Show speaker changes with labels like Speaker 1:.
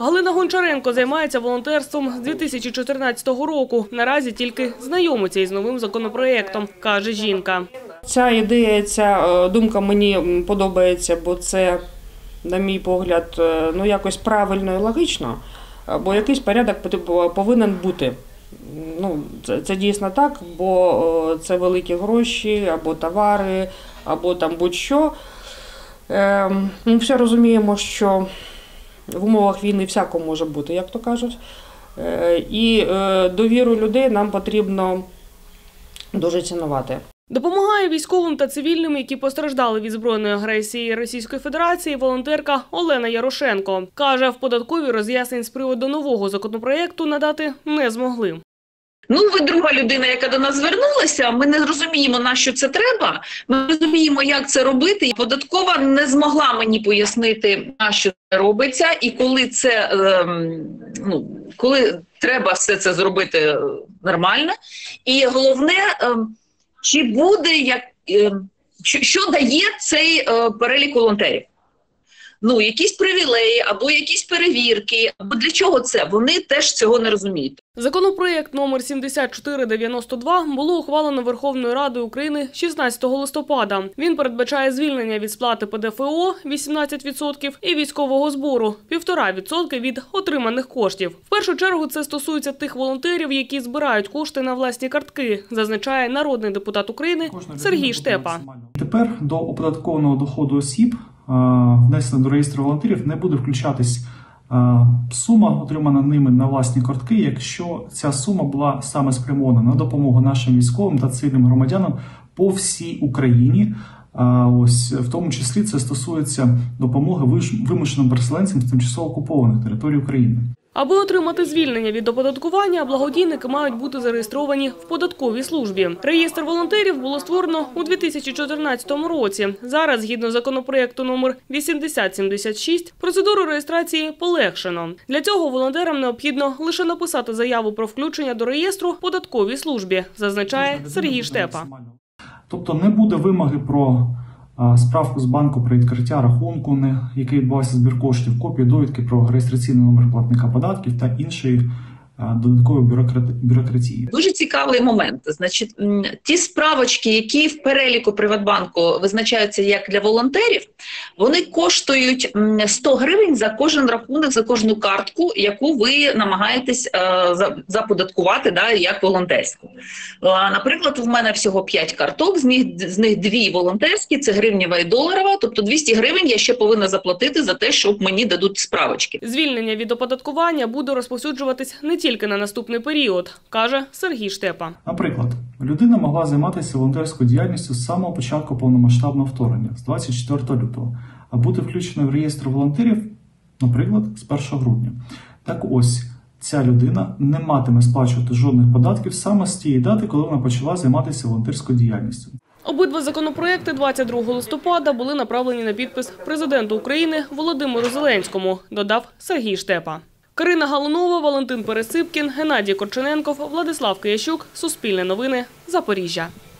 Speaker 1: Галина Гончаренко займається волонтерством з 2014 року. Наразі тільки знайомиться із новим законопроєктом, каже жінка.
Speaker 2: Ця ідея, ця думка мені подобається, бо це, на мій погляд, якось правильно і логічно, бо якийсь порядок повинен бути. Це дійсно так, бо це великі гроші, або товари, або там будь-що. Ми всі розуміємо, що в умовах війни всяко може бути, як то кажуть. І довіру людей нам потрібно дуже цінувати.
Speaker 1: Допомагає військовим та цивільним, які постраждали від збройної агресії Російської Федерації, волонтерка Олена Ярошенко. Каже, в податковій роз'яснень з приводу нового законопроєкту надати не змогли.
Speaker 3: Ви друга людина, яка до нас звернулася, ми не розуміємо, на що це треба, ми не розуміємо, як це робити. Податкова не змогла мені пояснити, на що це робиться і коли треба все це зробити нормально. І головне, чи буде, що дає цей перелік волонтерів. Якісь привілеї, або якісь перевірки, або для чого це? Вони теж цього не розуміють.
Speaker 1: Законопроєкт номер 7492 було ухвалено Верховною Радою України 16 листопада. Він передбачає звільнення від сплати ПДФО 18% і військового збору 1,5% від отриманих коштів. В першу чергу це стосується тих волонтерів, які збирають кошти на власні картки, зазначає народний депутат України Сергій Штепа.
Speaker 4: Тепер до оподаткованого доходу осіб, внесена до реєстру волонтерів, не буде включатись сума, отримана ними на власні картки, якщо ця сума була саме спрямована на допомогу нашим військовим та цивільним громадянам по всій Україні. В тому числі це стосується допомоги вимушеним переселенцям з тимчасово окупованих територій України.
Speaker 1: Аби отримати звільнення від оподаткування, благодійники мають бути зареєстровані в податковій службі. Реєстр волонтерів було створено у 2014 році. Зараз, згідно законопроєкту номер 8076, процедуру реєстрації полегшено. Для цього волонтерам необхідно лише написати заяву про включення до реєстру в податковій службі, зазначає Сергій Штепа.
Speaker 4: Тобто не буде вимоги про справку з банку про відкриття рахунку, який відбувався збір коштів, копію довідки про реєстраційний номер платника податків та іншої додаткової бюрократії.
Speaker 3: Дуже цікавий момент. Значить, ті справочки, які в переліку Приватбанку визначаються як для волонтерів, вони коштують 100 гривень за кожен рахунок, за кожну картку, яку ви намагаєтесь заподаткувати як волонтерську. Наприклад, в мене всього 5 карток, з них 2 волонтерські, це гривнева і доларова, тобто 200 гривень я ще повинна заплатити за те, щоб мені дадуть справочки.
Speaker 1: Звільнення від оподаткування буде розповсюджуватись не тільки на наступний період, каже Сергій Штепа.
Speaker 4: Наприклад, людина могла займатися волонтерською діяльністю з самого початку повномасштабного вторгнення, з 24 лютого, а бути включеною в реєстр волонтерів, наприклад, з 1 грудня. Так ось, ця людина не матиме сплачувати жодних податків саме з тієї дати, коли вона почала займатися волонтерською діяльністю.
Speaker 1: Обидва законопроекти 22 листопада були направлені на підпис президенту України Володимиру Зеленському, додав Сергій Штепа. Карина Галунова, Валентин Пересипкін, Геннадій Корчененков, Владислав Киящук. Суспільне новини. Запоріжжя.